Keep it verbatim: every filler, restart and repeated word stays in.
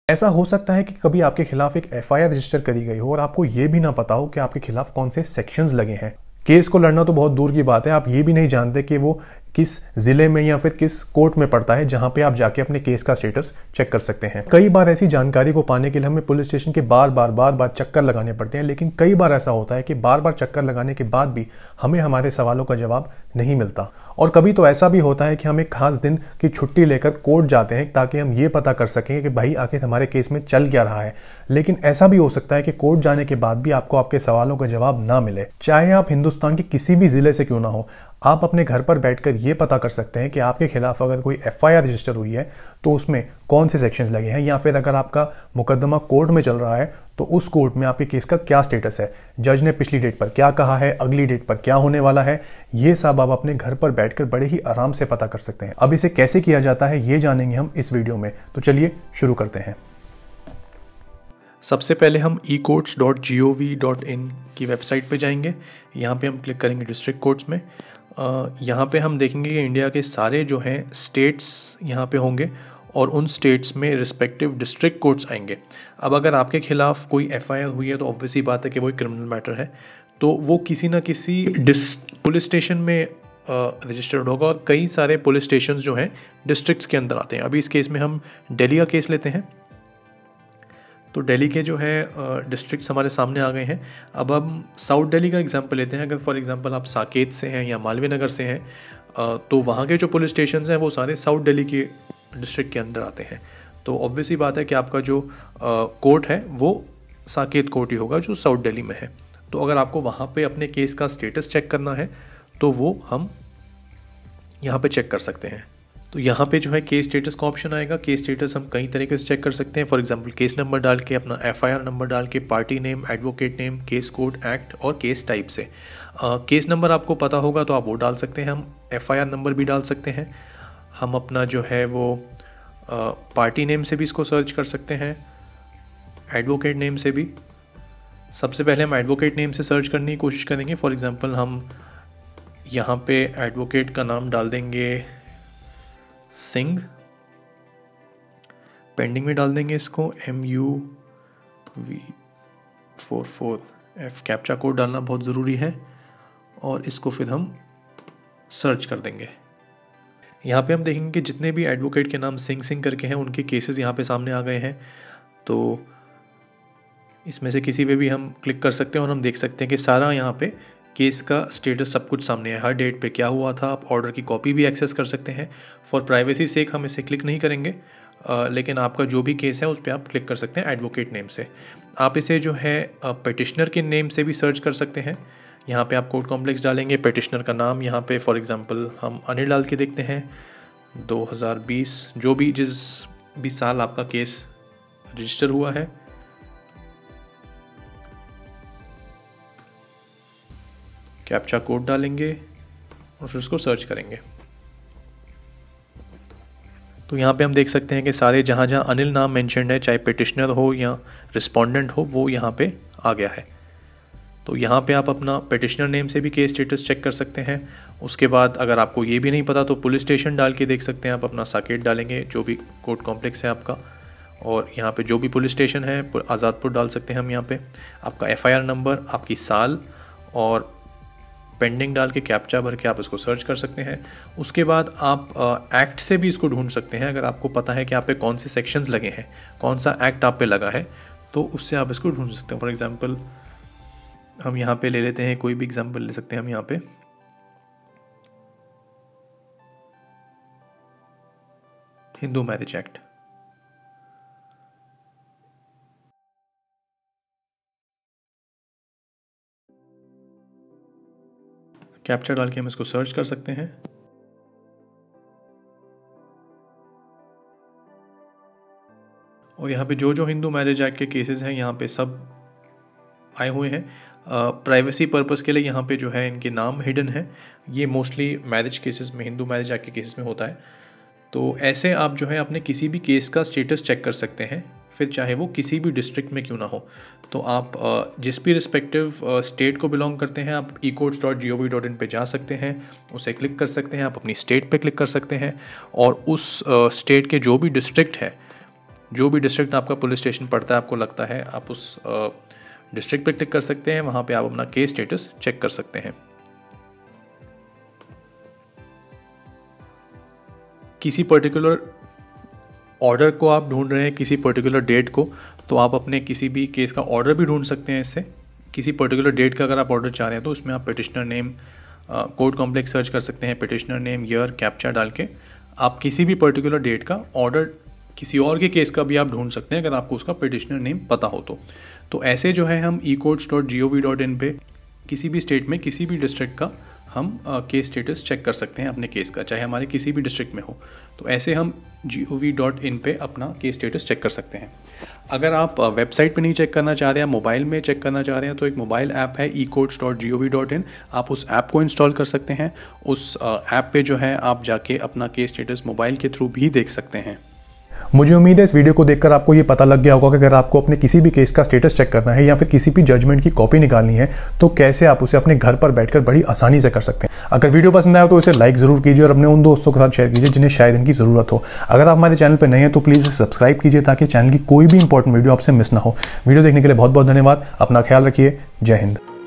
ऐसा हो सकता है कि कभी आपके खिलाफ एक एफ आई आर रजिस्टर करी गई हो और आपको ये भी ना पता हो कि आपके खिलाफ कौन से सेक्शंस लगे हैं। केस को लड़ना तो बहुत दूर की बात है, आप ये भी नहीं जानते कि वो किस जिले में या फिर किस कोर्ट में पड़ता है जहां पे आप जाके अपने केस का स्टेटस चेक कर सकते हैं। कई बार ऐसी जानकारी को पाने के लिए हमें पुलिस स्टेशन के बार बार बार बार चक्कर लगाने पड़ते हैं, लेकिन कई बार ऐसा होता है कि बार बार चक्कर लगाने के बाद भी हमें हमारे सवालों का जवाब नहीं मिलता। और कभी तो ऐसा भी होता है कि हम एक खास दिन की छुट्टी लेकर कोर्ट जाते हैं ताकि हम ये पता कर सकें कि भाई आखिर हमारे केस में चल क्या रहा है। लेकिन ऐसा भी हो सकता है कि कोर्ट जाने के बाद भी आपको आपके सवालों का जवाब ना मिले। चाहे आप हिंदुस्तान के किसी भी जिले से क्यों ना हो, आप अपने घर पर बैठकर ये पता कर सकते हैं कि आपके खिलाफ अगर कोई एफ आई आर रजिस्टर हुई है तो उसमें कौन से सेक्शंस लगे हैं, या फिर अगर आपका मुकदमा कोर्ट में चल रहा है तो उस कोर्ट में आपके केस का क्या स्टेटस है, जज ने पिछली डेट पर क्या कहा है, अगली डेट पर क्या होने वाला है। ये सब आप अपने घर पर बैठकर बड़े ही आराम से पता कर सकते हैं। अब इसे कैसे किया जाता है ये जानेंगे हम इस वीडियो में, तो चलिए शुरू करते हैं। सबसे पहले हम e courts dot g o v dot in की वेबसाइट पे जाएंगे। यहाँ पे हम क्लिक करेंगे डिस्ट्रिक्ट कोर्ट्स में। यहाँ पे हम देखेंगे कि इंडिया के सारे जो हैं स्टेट्स यहाँ पे होंगे और उन स्टेट्स में रिस्पेक्टिव डिस्ट्रिक्ट कोर्ट्स आएंगे। अब अगर आपके खिलाफ कोई एफ आई आर हुई है तो ऑब्वियसली बात है कि वो क्रिमिनल मैटर है, तो वो किसी ना किसी डिस पुलिस स्टेशन में रजिस्टर्ड uh, होगा। और कई सारे पुलिस स्टेशन जो हैं डिस्ट्रिक्ट्स के अंदर आते हैं। अभी इस केस में हम दिल्ली का केस लेते हैं, तो दिल्ली के जो है डिस्ट्रिक्ट्स हमारे सामने आ गए हैं। अब हम साउथ दिल्ली का एग्जांपल लेते हैं। अगर फॉर एग्जांपल आप साकेत से हैं या मालवीय नगर से हैं, तो वहाँ के जो पुलिस स्टेशन हैं वो सारे साउथ दिल्ली के डिस्ट्रिक्ट के अंदर आते हैं। तो ऑब्वियसली बात है कि आपका जो कोर्ट है वो साकेत कोर्ट ही होगा जो साउथ दिल्ली में है। तो अगर आपको वहाँ पे अपने केस का स्टेटस चेक करना है तो वो हम यहाँ पे चेक कर सकते हैं। तो यहाँ पे जो है केस स्टेटस का ऑप्शन आएगा। केस स्टेटस हम कई तरीके से चेक कर सकते हैं। फॉर एग्जांपल केस नंबर डाल के, अपना एफ आई आर नंबर डाल के, party name, advocate name, case code, act और केस टाइप से। आ, केस नंबर आपको पता होगा तो आप वो डाल सकते हैं। हम एफ आई आर नंबर भी डाल सकते हैं। हम अपना जो है वो आ, पार्टी नेम से भी इसको सर्च कर सकते हैं, एडवोकेट नेम से भी। सबसे पहले हम एडवोकेट नेम से सर्च करने की कोशिश करेंगे। फॉर एग्जाम्पल हम यहाँ पे एडवोकेट का नाम डाल देंगे सिंह, पेंडिंग में डाल देंगे इसको M U V four four F. Captcha code डालना बहुत ज़रूरी है और इसको फिर हम सर्च कर देंगे। यहाँ पे हम देखेंगे कि जितने भी एडवोकेट के नाम सिंह सिंह करके हैं उनके केसेस यहाँ पे सामने आ गए हैं। तो इसमें से किसी पे भी हम क्लिक कर सकते हैं और हम देख सकते हैं कि सारा यहाँ पे केस का स्टेटस सब कुछ सामने है। हर डेट पे क्या हुआ था। आप ऑर्डर की कॉपी भी एक्सेस कर सकते हैं। फॉर प्राइवेसी सेक हम इसे क्लिक नहीं करेंगे, आ, लेकिन आपका जो भी केस है उस पर आप क्लिक कर सकते हैं एडवोकेट नेम से। आप इसे जो है पिटिशनर के नेम से भी सर्च कर सकते हैं। यहाँ पे आप कोर्ट कॉम्प्लेक्स डालेंगे, पिटिशनर का नाम यहाँ पे फॉर एग्जांपल हम अनिल डाल के देखते हैं। दो हज़ार बीस जो भी जिस भी साल आपका केस रजिस्टर हुआ है, कैप्चा कोड डालेंगे और फिर उसको सर्च करेंगे। तो यहाँ पे हम देख सकते हैं कि सारे जहाँ जहाँ अनिल नाम मेंशन्ड है, चाहे पिटिशनर हो या रिस्पोंडेंट हो, वो यहाँ पे आ गया है। तो यहाँ पे आप अपना पिटिशनर नेम से भी केस स्टेटस चेक कर सकते हैं। उसके बाद अगर आपको ये भी नहीं पता तो पुलिस स्टेशन डाल के देख सकते हैं। आप अपना साकेत डालेंगे, जो भी कोर्ट कॉम्प्लेक्स है आपका, और यहाँ पे जो भी पुलिस स्टेशन है आज़ादपुर डाल सकते हैं हम यहाँ पे। आपका एफ आई आर नंबर, आपकी साल और पेंडिंग डाल के कैप्चा भर के आप इसको सर्च कर सकते हैं। उसके बाद आप एक्ट से भी इसको ढूंढ सकते हैं। अगर आपको पता है कि आप पे कौन से सेक्शंस लगे हैं, कौन सा एक्ट आप पे लगा है, तो उससे आप इसको ढूंढ सकते हैं। फॉर एग्जांपल हम यहाँ पे ले लेते हैं, कोई भी एग्जांपल ले सकते हैं हम यहाँ पे। Hindu marriage act. कैप्चा डाल के हम इसको सर्च कर सकते हैं। और यहाँ पे जो जो हिंदू मैरिज एक्ट के केसेस हैं यहाँ पे सब आए हुए हैं। प्राइवेसी पर्पस के लिए यहाँ पे जो है इनके नाम हिडन है। ये मोस्टली मैरिज केसेस में, हिंदू मैरिज एक्ट के केसेस में होता है। तो ऐसे आप जो है अपने किसी भी केस का स्टेटस चेक कर सकते हैं, फिर चाहे वो किसी भी डिस्ट्रिक्ट में क्यों ना हो। तो आप जिस भी रिस्पेक्टिव स्टेट को बिलोंग करते हैं, आप e courts dot g o v dot in पे जा सकते हैं, उसे क्लिक कर सकते हैं, आप अपनी स्टेट पे क्लिक कर सकते हैं और उस स्टेट के जो भी डिस्ट्रिक्ट है जो भी डिस्ट्रिक्ट आपका पुलिस स्टेशन पड़ता है आपको लगता है, आप उस डिस्ट्रिक्ट पे क्लिक कर सकते हैं। वहाँ पे आप अपना केस स्टेटस चेक कर सकते हैं। किसी पर्टिकुलर ऑर्डर को आप ढूंढ रहे हैं, किसी पर्टिकुलर डेट को, तो आप अपने किसी भी केस का ऑर्डर भी ढूंढ सकते हैं इससे। किसी पर्टिकुलर डेट का अगर आप ऑर्डर चाह रहे हैं तो उसमें आप petitioner name, court complex search कर सकते हैं, पिटिशनर नेम, ईयर, कैप्चा डाल के आप किसी भी पर्टिकुलर डेट का ऑर्डर किसी और के केस का भी आप ढूंढ सकते हैं अगर आपको उसका पिटिशनर नेम पता हो तो। तो ऐसे जो है हम e courts dot g o v dot in पे किसी भी स्टेट में किसी भी डिस्ट्रिक्ट का हम केस स्टेटस चेक कर सकते हैं अपने केस का, चाहे हमारे किसी भी डिस्ट्रिक्ट में हो। तो ऐसे हम जी ओ वी डॉट इन पे अपना केस स्टेटस चेक कर सकते हैं। अगर आप वेबसाइट पे नहीं चेक करना चाह रहे हैं, मोबाइल में चेक करना चाह रहे हैं, तो एक मोबाइल ऐप है e courts dot g o v dot in, आप उस ऐप को इंस्टॉल कर सकते हैं। उस ऐप पे जो है आप जाके अपना केस स्टेटस मोबाइल के थ्रू भी देख सकते हैं। मुझे उम्मीद है इस वीडियो को देखकर आपको ये पता लग गया होगा कि अगर आपको अपने किसी भी केस का स्टेटस चेक करना है या फिर किसी भी जजमेंट की कॉपी निकालनी है तो कैसे आप उसे अपने घर पर बैठकर बड़ी आसानी से कर सकते हैं। अगर वीडियो पसंद आया तो इसे लाइक जरूर कीजिए और अपने उन दोस्तों के साथ शेयर कीजिए जिन्हें शायद इनकी ज़रूरत हो। अगर आप हमारे चैनल पर नए हैं तो प्लीज़ इसे सब्सक्राइब कीजिए ताकि चैनल की कोई भी इंपॉर्टेंट वीडियो आपसे मिस ना हो। वीडियो देखने के लिए बहुत बहुत धन्यवाद। अपना ख्याल रखिए। जय हिंद।